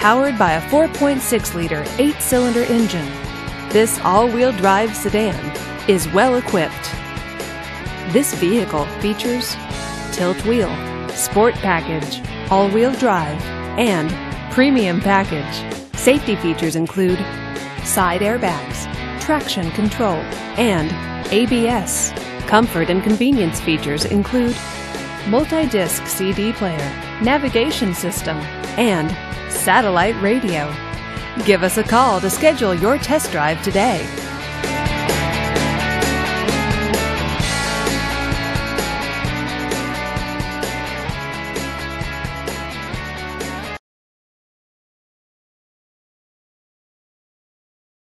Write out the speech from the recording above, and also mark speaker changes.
Speaker 1: powered by a 4.6-liter 8-cylinder engine. This all-wheel drive sedan is well equipped. This vehicle features tilt wheel, sport package, all-wheel drive, and premium package. Safety features include side airbags, traction control, and ABS. Comfort and convenience features include multi-disc CD player, navigation system, and satellite radio. Give us a call to schedule your test drive today.